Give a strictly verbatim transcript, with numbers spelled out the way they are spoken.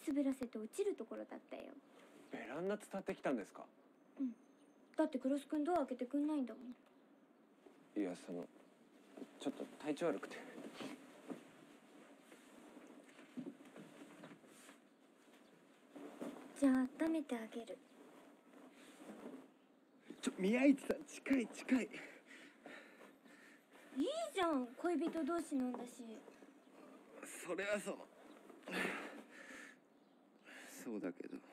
滑らせて落ちるところだったよ。 ベランダ伝ってきたんですか？ うん。だってクロス君ドア開けてくんないんだもん。 いや、そのちょっと体調悪くて。 じゃあ温めてあげる。 ちょ、宮市さん、近い近い。いいじゃん、恋人同士なんだし。 それはそうそうだけど。